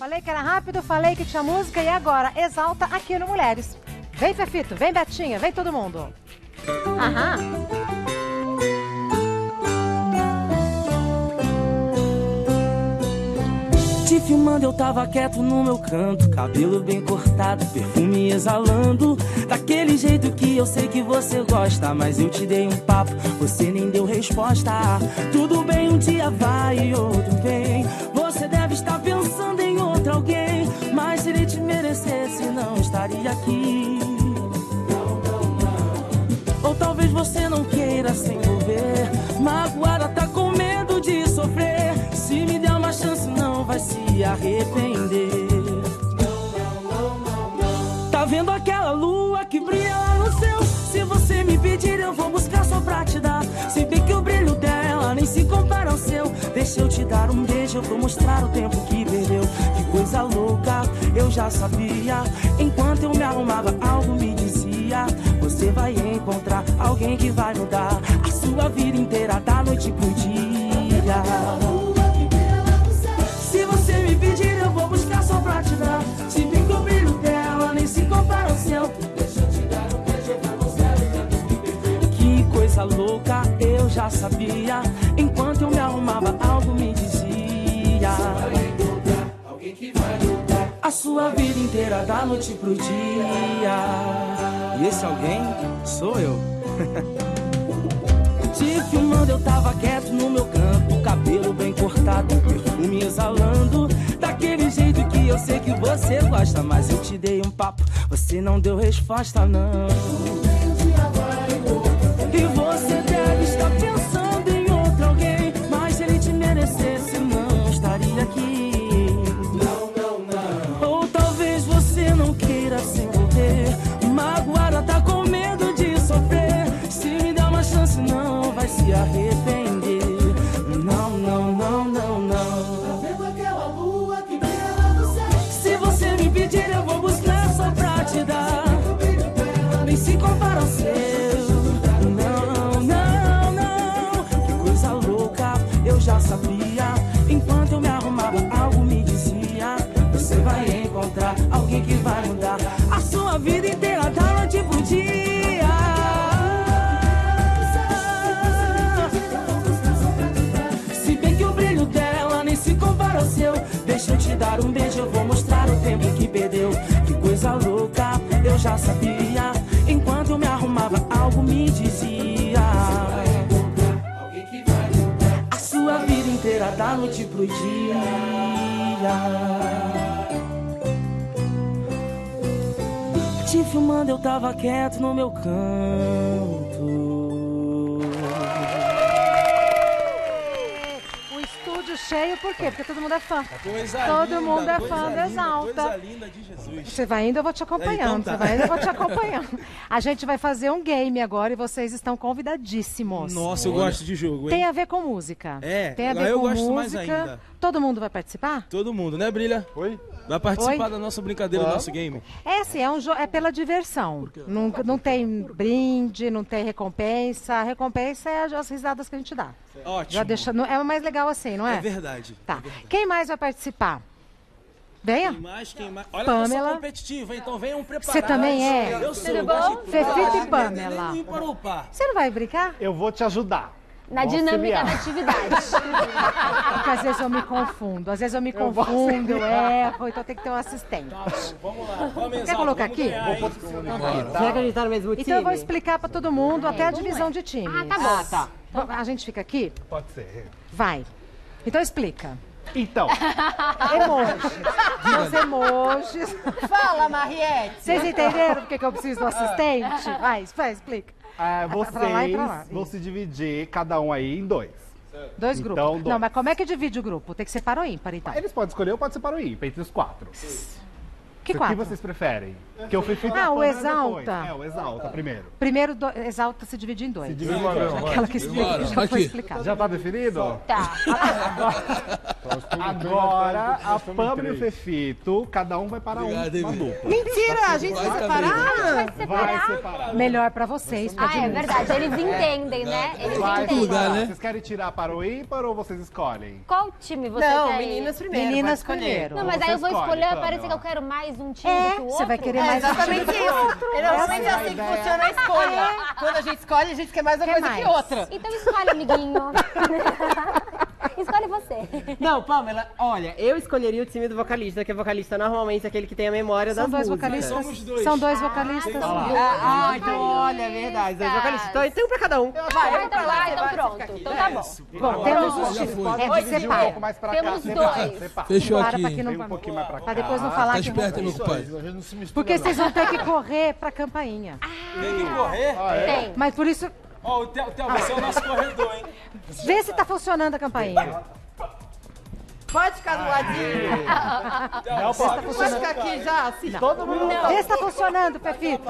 Falei que era rápido, falei que tinha música e agora, Exalta aqui no Mulheres. Vem, Fefito, vem, Betinha, vem todo mundo. Aham. Te filmando eu tava quieto no meu canto, cabelo bem cortado, perfume exalando, daquele jeito que eu sei que você gosta. Mas eu te dei um papo, você nem deu resposta. Tudo bem, um dia vai e outro vem. Você deve estar pensando em outro alguém, mas se ele te merecesse não estaria aqui. Ou talvez você não queira se envolver, magoada, tá com medo de sofrer. Se me der uma chance não vai se arrepender. Tá vendo aquela lua que brilha lá no céu? Se você me pedir eu vou buscar só pra te dar. Se bem que o brilho dela nem se compara ao seu. Deixa eu te dar um beijo, eu vou mostrar o tempo que perdeu. Que coisa louca, eu já sabia. Enquanto eu me arrumava algo me dizia: você vai encontrar alguém que vai mudar a sua vida inteira da noite pro dia. Se você me pedir eu vou buscar só pra te dar. Se bem que o brilho dela nem se compara ao seu. Deixa eu te dar um beijo, eu vou mostrar o tempo que perdeu. Que coisa louca, eu já sabia. Enquanto eu me arrumava algo me dizia: você vai encontrar alguém que vai mudar a sua vida inteira da noite pro dia. E esse alguém sou eu. Te filmando eu tava quieto no meu canto, cabelo bem cortado, perfume exalando, daquele jeito que eu sei que você gosta. Mas eu te dei um papo, você não deu resposta não. E você deve estar pensando em outro alguém, mas se ele te merecesse não estaria aqui. Ou talvez você não queira se envolver, magoada, tá com medo de sofrer. Se me der uma chance não vai se arrepender. Não, não, não, não, não. Tá vendo aquela lua que brilha lá no céu? Se você me pedir eu vou buscar só pra te dar. Nem se compara ao seu. Não, não, não. Que coisa louca, eu já sabia. Enquanto eu me arrumava algo me dizia: você vai encontrar alguém que vai mudar a sua vida inteira da noite pro dia. Deixa eu te dar um beijo, eu vou mostrar o tempo que perdeu. Que coisa louca, eu já sabia. Enquanto eu me arrumava, algo me dizia: alguém que vai mudar a sua vida inteira da noite pro dia. Te filmando, eu tava quieto no meu canto. Cheio, por quê? Porque todo mundo é fã. Coisa todo linda, mundo é fã do linda, Exalta. Coisa linda de Jesus. Você vai indo, eu vou te acompanhando. Então tá. Você vai indo, eu vou te acompanhando. A gente vai fazer um game agora e vocês estão convidadíssimos. Nossa, eu gosto de jogo, hein? Tem a ver com música. É, tem a ver eu com gosto música. mais ainda. Todo mundo vai participar? Todo mundo, né, Brilha? Oi? Vai participar Oi? da nossa brincadeira, do nosso game? É assim, é pela diversão. Não tem brinde, não tem recompensa. A recompensa é as risadas que a gente dá. Ótimo. Já deixa, é o mais legal assim, não é? É verdade. Tá. É verdade. Quem mais vai participar? Venha. Quem mais? Olha, Pamela. eu sou competitiva, então venham preparados. Você também é? Eu sou. Tudo bom? Fefito e Pamela. Nem para o par. Você não vai brincar? Eu vou te ajudar. Na Vou dinâmica auxiliar. da atividade. Porque às vezes eu me confundo. Às vezes eu me confundo, eu erro, então tem que ter um assistente. Vamos lá. Vamos, Quer colocar aqui? Será que a gente tá no mesmo time? Então eu vou explicar pra todo mundo até a divisão de times. Ah, tá bom. Tá. A gente fica aqui? Pode ser. Vai. Então explica. Então, Emojis. Os emojis. Fala, Mariette. Vocês entenderam por que eu preciso do assistente? Vai, explica. vocês lá e pra lá. vão se dividir, cada um aí, em dois. Dois grupos. Então, dois. Não, mas como é que divide o grupo? Tem que ser par ou ímpar, então. Eles podem escolher ou pode ser para o ímpar, entre os quatro. Que O que quatro? vocês preferem? Que o Fefito Ah, o depois. Exalta. É, o Exalta primeiro. Primeiro, Exalta se divide em dois. Bora. Aquela que explica, Bora, já foi aqui. explicado. Já tá definido? Tá. Agora, a Pâmela e o Fefito, cada um vai para Obrigado, hein, uma velho. dupla. Mentira, a gente vai Vai separar. Vai separar. Melhor pra vocês, pra Ah, é verdade. Eles entendem, né? Eles Vai entendem. lugar, separar. né? Vocês querem tirar para o ímpar ou vocês escolhem? Qual time você Não, quer ir? meninas primeiro. Meninas pode escolher. primeiro. Não, mas aí eu vou Você escolhe, escolher, Pamela. parece que eu quero mais um time do que o outro. Você vai querer É mais um exatamente time. isso. Normalmente é Essa é a assim que ideia. funciona a escolha. Quando a gente escolhe, a gente quer mais uma Quer coisa que mais. outra. Então escolhe, amiguinho. Escolhe você. Não, Pamela, olha, eu escolheria o time do vocalista, que o vocalista normalmente é aquele que tem a memória São das dois músicas. vocalistas? Somos dois. São dois vocalistas? Então olha, é verdade, dois vocalistas. Então um pra cada um. Vai, então lá, então pronto. Então tá bom. Bom, temos os já times. foi. É, Dividir um separa. pouco mais pra cá. Temos separa, dois. separa. Fechou Para aqui. pra que não Vem um pouquinho mais pra cá. Pra depois não falar Tá que esperto, hein, meu pai? Porque vocês vão ter que correr pra campainha. Tem que correr. Tem. Mas por isso, Ó, o Theo vai ser o nosso corredor, hein? vê se tá funcionando a campainha. Pode ficar do ladinho. Pode ficar aqui já, assim. Todo mundo, Vê se tá funcionando, Pepito.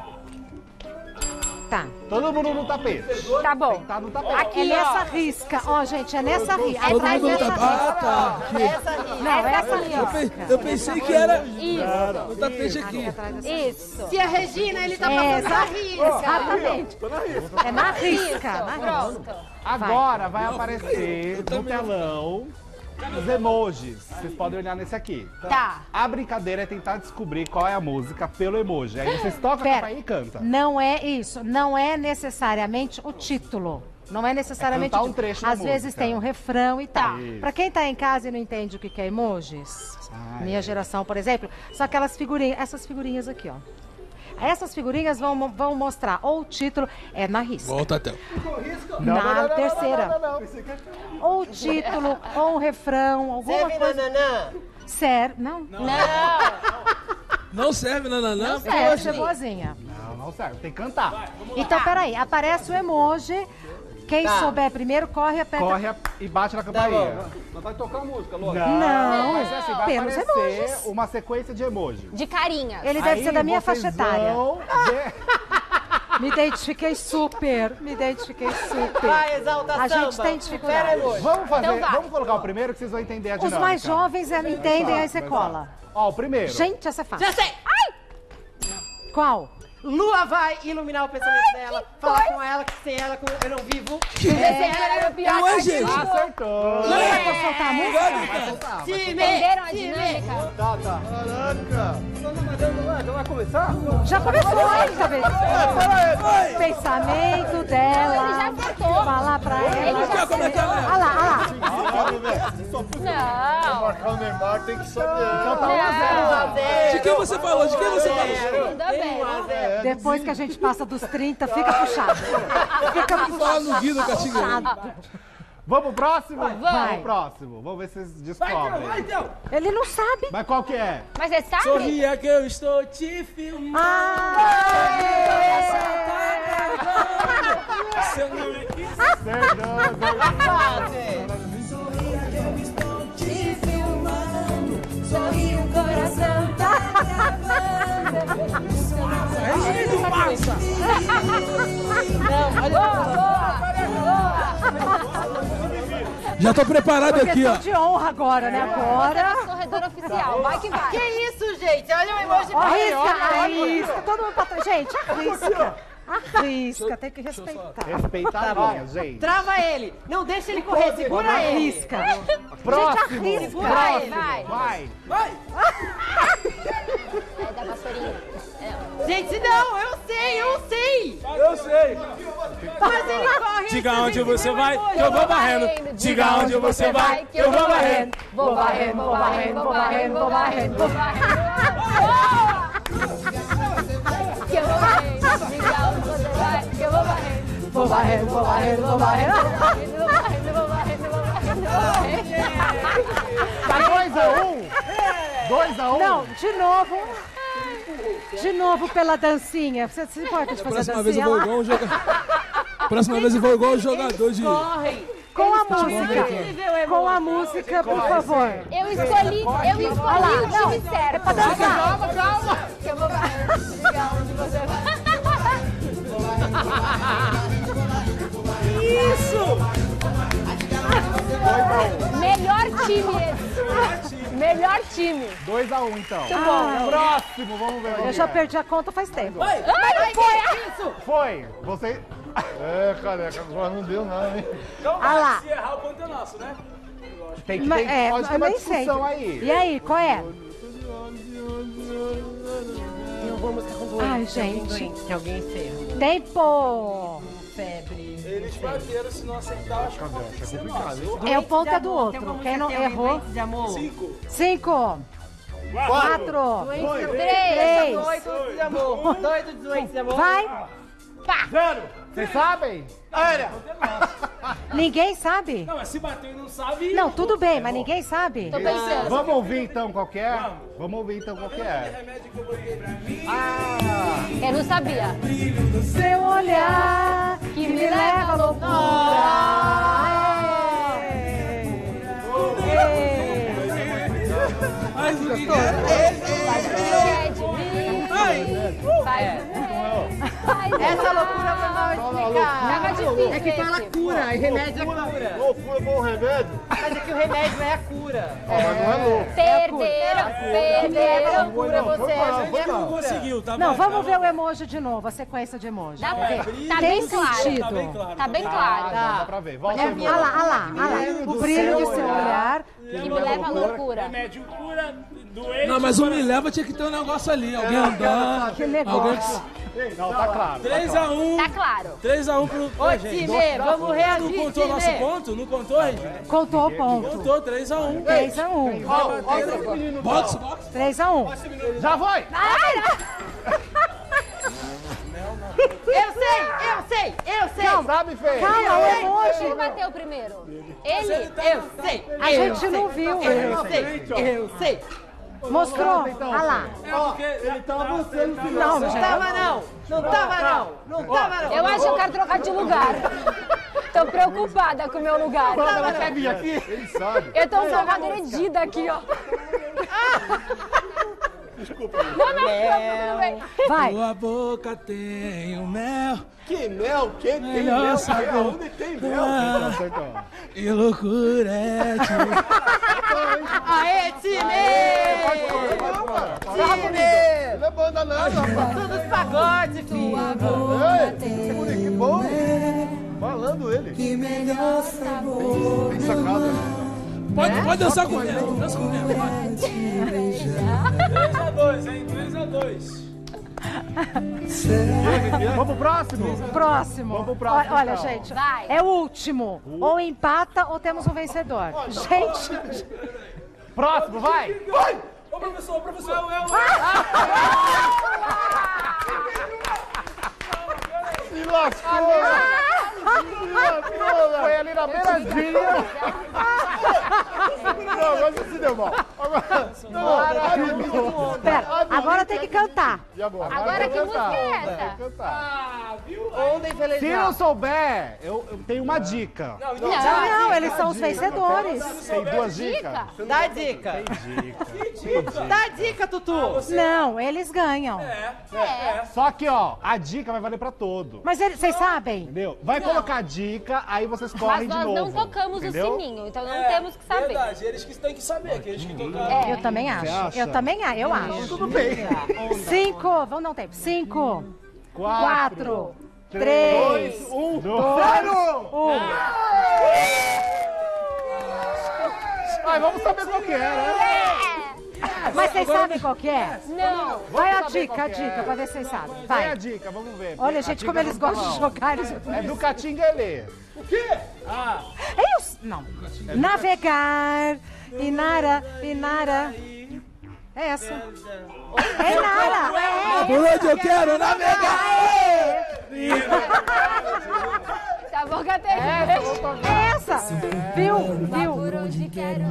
Tá. todo mundo no tapete. Tá bom. Tá no tapete. Aqui é nessa risca. Ó, gente, é nessa risca. Todo Atrás mundo dessa tá. risca. Ah, tá. Não, essa risca. Eu pensei que era Isso. no tapete aqui. Atrás dessa Isso. Se a Regina, ele tá É, passando a risca. exatamente. É na risca. Isso. Na risca. Pronto. Agora vai aparecer no telão os emojis. Vocês podem olhar nesse aqui. Tá. A brincadeira é tentar descobrir qual é a música pelo emoji. Aí vocês tocam a Pera. campainha e canta. Não é isso. Não é necessariamente o título. Não é necessariamente É cantar o um título. trecho da Às vezes música. tem um refrão e tal. Isso. Pra quem tá em casa e não entende o que é emojis, minha é. geração, por exemplo, são aquelas figurinhas, essas figurinhas aqui, ó. Essas figurinhas vão mostrar ou o título, é na risca. Volta, Theo. Na terceira. Ou o título, ou um refrão, alguma Serve coisa. nananã. Sério? Não? Não. Não serve, nananã? Quero ser boazinha. Não serve, tem que cantar. Então, peraí, aparece o emoji. Quem Tá. souber primeiro, corre e aperta. Corre e bate na campainha. Mas vai tocar música, lógico. Não, mas é assim, vai pelos aparecer emojis. uma sequência de emoji. De carinhas. Ele deve Aí ser da minha vocês faixa etária. vão ver- Me identifiquei super. Me identifiquei super. Vai, Exalta A gente Samba. tem dificuldade. Pera, emoji. Vamos fazer, Então vai. vamos colocar o primeiro que vocês vão entender a Os dinâmica. mais jovens entendem, aí você cola. Ó, o primeiro. Gente, essa é fácil. Já sei. Qual? Lua vai iluminar o pensamento dela, falar com ela, que sem ela eu não vivo. Era o pior Ué, que gente. Acertou. Não é pra soltar a música? entenderam a dinâmica. Vai começar? Já começou ainda, bebê. Pensamento dela. Ele já acertou. Falar pra ela. Ele já acertou. Olha lá, olha lá. Não. Marcar o Neymar tem que saber. Então tá 1 a 0. De quem você falou? De quem você falou? Ainda bem. Depois que a gente passa dos 30, fica puxado. Fica Fala no Guido Catingueiro. Vamos pro próximo? Vai. Vamos pro próximo. Vamos ver se vocês descobrem. Ele não sabe. Mas qual que é? Mas você sabe? Sorria que eu estou te filmando. Seu nome Sorri o coração tá Já tô preparado aqui, ó. questão de honra agora, né? Agora. Corredor oficial. Vai que vai. Que isso, gente? Olha o emoji. Arrisca. Todo mundo pra trás. Gente, arrisca. Arrisca, tem que respeitar. Respeitar a linha, gente. Trava ele. Não deixa ele correr, segura ele. Arrisca. Próximo. Gente, arrisca. Segura ele. Vai. Vai. É da vassourinha. Gente, não, eu sei. Eu sei. Mas ele corre. Diga onde você vai, que eu vou barrendo. Diga onde você vai, que eu vou barrendo. Vou barrendo, vou barrendo, vou barrendo, vou barrendo, vou barrendo. Que eu vou barrendo. Diga onde você vai, que eu vou barrendo. Vou barrendo, vou barrendo, vou barrendo. Vou barrendo, vou barrendo, vou barrendo, vou barrendo. Tá 2 a 1? 2 a 1? Não, de novo. De novo pela dancinha. Você se importa de fazer a Próxima vez eu dancinha vou lá? igual um jogador. Próxima vez eu vou igual um jogador de. Corre. Com a música. Com a música, por favor. Eu escolhi o time certo. É pra dançar. Calma. Que eu vou diga onde você vai. Melhor time esse. Melhor time. 2-1, então. Muito bom. Próximo, vamos ver. Eu já perdi a conta faz tempo. Ai, foi. Foi. Você... É, careca, agora não deu nada, hein? Então, Ah lá. se errar, o ponto é nosso, né? tem que Mas, ter, pode ter eu uma nem sei. discussão aí. E aí, qual é? Eu vou música com doente. Ai, gente. Que alguém encerra. Tempo! Febre. Eles bateram, se não acertar, acho que vai ser nosso. É o ponto do outro. Quem não errou... De amor. 5, 4, 3. Doido de amor. Doido de amor. vai! Vocês sabem? Ninguém sabe? Não, mas se bater e não sabe... Não, tudo bem, mas ninguém sabe. Tô pensando. Vamos ouvir então qual que é? Vamos ouvir então qual que é. Remédio que eu botei pra mim. Eu não sabia. Seu olhar Que me leva à Ai, que Vai de mim. Vai. Essa loucura pra nós explicar. Tava difícil. É que fala esse. cura, e remédio é cura. Loucura com o remédio? Mas é que o remédio é a cura. Mas não é louco. Perderam. Cura você, a gente é Não cura. conseguiu, tá Não, bom? vamos ver o emoji de novo, a sequência de emoji. Dá pra ver. Tá Tem bem claro. sentido. Tá bem claro. Tá bem claro. Dá pra ver. Volta de Olha lá, olha lá, olha lá. O brilho de seu olhar. Que me leva à loucura. Remédio cura, doente... Não, mas o Me Leva tinha que ter um negócio ali. Alguém andando. Que negócio. Alguém... Não, tá claro. 3-1. Tá claro. 3-1 pro... Ô, time, vamos Não reagir, contou nosso time. ponto? Não contou, Regina? Contou o ponto. Contou, 3-1. 3-1. Box, box. 3-1. Já foi! Eu sei. Sabe, Fê? Calma, o Quem emoji. bateu primeiro? Ele? Eu sei. A gente não viu. Eu sei. Mostrou? Olha lá. Ele tava você no final. Não, Não gente. tava não. Não tava não. Eu acho que eu quero trocar de lugar. Tô preocupada com o meu lugar. Ela quer vir aqui? Ele sabe. Eu tô um pouco agredida aqui, ó. Desculpa. Não, tudo bem. Vai. Tua boca tem o mel. Que mel? Quem tem Melhor mel? sabor. Onde tem mel? Ah, e loucura é te... Aê, time! Time! Não é banda não, rapaz. Tudo os pagodes, filho. Ei, que bom. Falando ele. Que melhor sabor. Tem sacada. Pode dançar com ele. Dança com ele. 3-2, hein? 3-2. Vamos pro próximo? Próximo. Vamos pro próximo, Olha, então. gente, Vai. é o último. Ou empata ou temos um vencedor. Gente, Próximo, vai! Ô, professor, professor. Se lascou. Foi ali na beiradinha. Não, agora você se deu mal. Agora... pera, agora tem que cantar. E agora? Agora que Vai música cantar. é essa? Vai cantar. Onda Se infelizmente. não souber, eu tenho uma dica. Não, eles são os vencedores. Tem duas dicas? Dica. Dá dica. Dá dica, Tutu. Não, eles ganham. Só que, ó, a dica vai valer pra todo. Mas vocês sabem? Entendeu? Vai colocar a dica, aí vocês Mas correm de nós novo. não tocamos entendeu? o sininho, então não temos que saber. Verdade, eles que têm que saber, que eles que tocaram. Eu também acho. acha? Eu também acho. Eu acho. Tudo bem. 5, vamos dar um tempo. 5, 4, 3, 2, 1, 0! 1. Ai, vamos saber qual que é, né? Mas vocês sabem qual que é? Não. Vai a saber dica, qual que é. pra ver se vocês sabem. Vai a Vai. dica, vamos ver. Olha, A gente, dica como eles não tá gostam de mal. jogar. Eles... É do Catinguelê. Não. Navegar. Inara. É essa. É Inara. É. Por onde eu quero navegar. Tá bom que até É essa. Viu? Por onde quero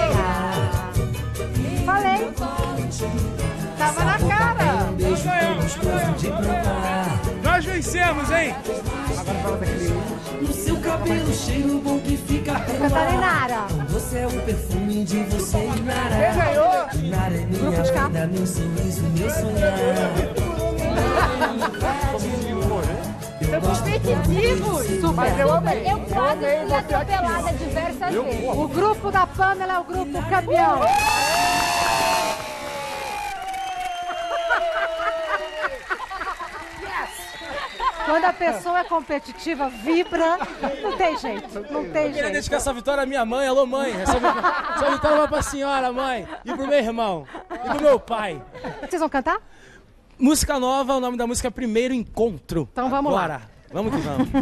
Falei. Tava na cara. Nós vencemos. vencemos, hein? No seu cabelo cheiro bom que fica Cantarei Nara. Você é o perfume de você e Nara. Quem ganhou? Nara é minha vida, meu sorriso, meu sonhar. São competitivos. Mas eu amei. Eu quase fui atropelada diversas vezes. O grupo da Pamela é o grupo campeão. Quando a pessoa é competitiva, vibra, não tem jeito, não tem Queria jeito. dedicar essa vitória à minha mãe. Alô, mãe. Essa vitória vai pra senhora, mãe. E pro meu irmão. E pro meu pai. Vocês vão cantar? Música nova, o nome da música é Primeiro Encontro. Então vamos lá. Bora. Vamos que vamos.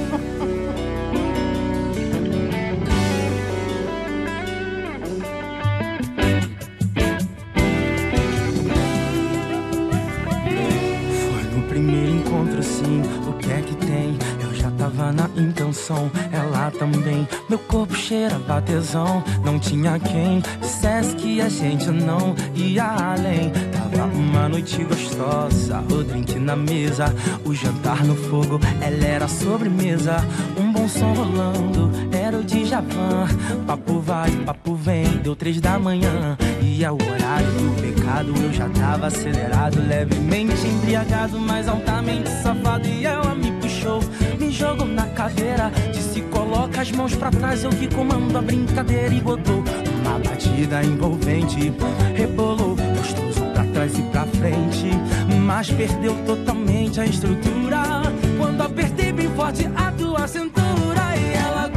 Foi no primeiro encontro, sim, o que é que tem? Eu já tava na intenção, ela também. Meu corpo cheirava tesão, não tinha quem dissesse que a gente não ia além. Tava uma noite gostosa, o drink na mesa, o jantar no fogo, ela era a sobremesa. Um bom som rolando, era o Djavan. Papo vai, papo vem, deu 3 da manhã. E é o horário do pecado, eu já tava acelerado, levemente embriagado, mas altamente safado. E ela me puxou, me jogou na cadeira, disse coloca as mãos pra trás, eu que comando a brincadeira. E botou uma batida envolvente, rebolou gostoso pra trás e pra frente, mas perdeu totalmente a estrutura quando apertei bem forte a tua cintura. E ela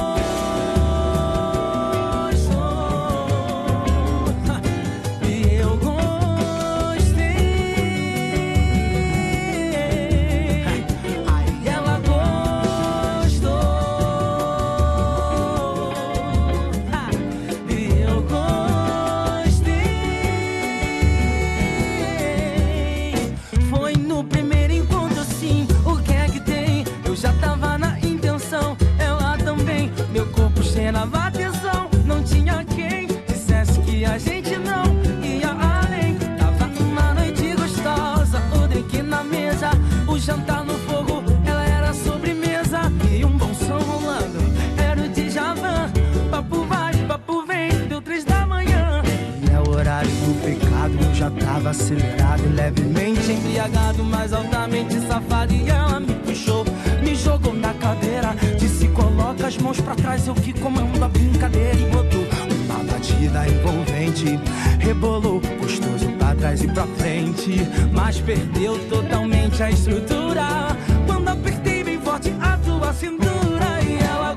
cheirava atenção, não tinha quem dissesse que a gente não ia além. Tava uma noite gostosa, o drink na mesa, o jantar no fogo, ela era a sobremesa. E um bom som rolando, era o Djavan. Papo vai, papo vem, deu 3 da manhã. E é o horário do pecado, eu já tava acelerado, levemente embriagado, mas altamente safado. E ela me puxou, me jogou na cadeira, disse coloca as mãos pra trás, eu que comando a brincadeira. E botou uma batida envolvente, rebolou gostoso pra trás e pra frente, mas perdeu totalmente a estrutura quando apertei bem forte a tua cintura. E ela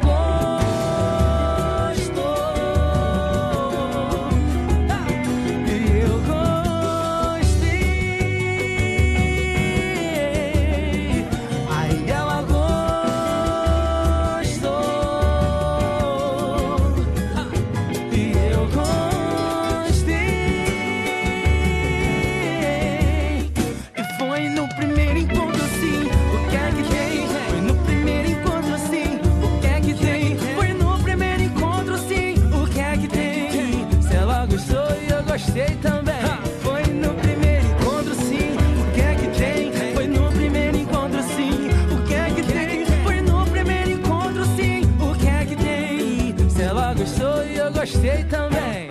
gostei também. Foi no primeiro encontro, sim. O que é que tem? Foi no primeiro encontro, sim. O que é que tem? Foi no primeiro encontro, sim. O que é que tem? Se ela gostou e eu gostei também.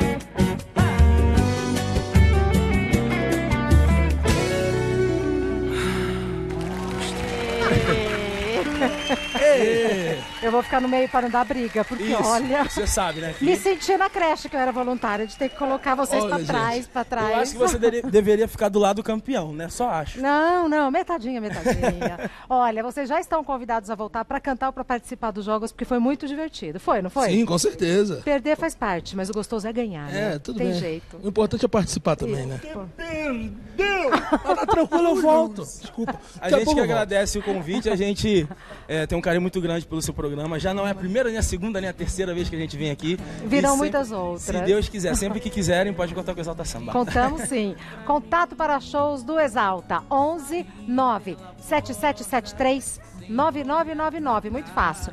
Eu vou ficar no meio para não dar briga, porque Isso, olha... você sabe, né? Me senti na creche que eu era voluntária, de ter que colocar vocês Olha, pra trás, gente, pra trás. Eu acho que você deveria ficar do lado do campeão, né? Só acho. Não, metadinha. Olha, vocês já estão convidados a voltar pra cantar ou pra participar dos jogos, porque foi muito divertido. Foi, não foi? Sim, com certeza. Perder faz parte, mas o gostoso é ganhar, né? Tudo Tem bem. jeito. O importante é participar também, né? Perdeu! Tá tranquilo, eu volto. Desculpa. A gente que agradece o convite, a gente tem um carinho muito grande pelo seu programa. Já não é a primeira, nem a segunda, nem a terceira vez que a gente vem aqui. Virão sempre, muitas outras. Se Deus quiser, sempre que quiserem, pode contar com o Exalta Samba. Contamos sim. Contato para shows do Exalta, 11 9 7773 9999, muito fácil.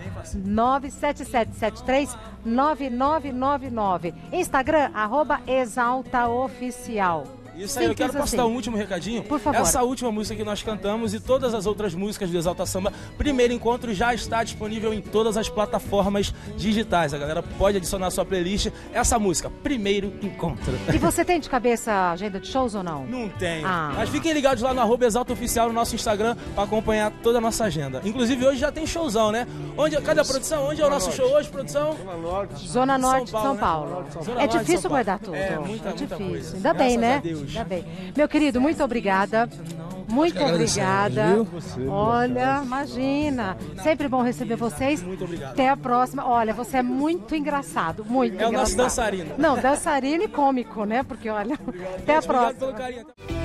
97773 9999. Instagram, @ExaltaOficial. Isso aí, eu quero Simples postar assim. um último recadinho. Por favor. Essa última música que nós cantamos e todas as outras músicas do Exalta Samba, Primeiro Encontro, já está disponível em todas as plataformas digitais. A galera pode adicionar a sua playlist. Essa música, Primeiro Encontro. E você tem de cabeça a agenda de shows ou não? Não tem. Ah. Mas fiquem ligados lá no @ExaltaOficial no nosso Instagram para acompanhar toda a nossa agenda. Inclusive hoje já tem showzão, né? Cadê a produção? Onde é o nosso show hoje, produção? Zona Norte de São Paulo. Zona É Norte de difícil São Paulo. guardar tudo. É, muita difícil. coisa. Ainda bem, Graças né? a Deus. Ainda bem. Meu querido, muito obrigada. Muito obrigada. Olha, imagina. Sempre bom receber vocês. Muito obrigado. Até a próxima. Olha, você é muito engraçado. Muito É o engraçado. nosso dançarino. Não, dançarino e cômico, né? Porque, olha, até a Obrigado próxima. pelo carinho.